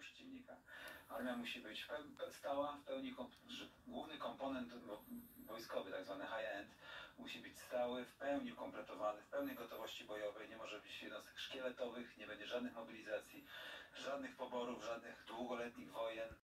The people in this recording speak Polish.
przeciwnika. Armia musi być stała, w pełni, główny komponent wojskowy, tak zwany high-end, musi być stały, w pełni ukompletowany, w pełnej gotowości bojowej, nie może być jednostek szkieletowych, nie będzie żadnych mobilizacji, żadnych poborów, żadnych długoletnich wojen.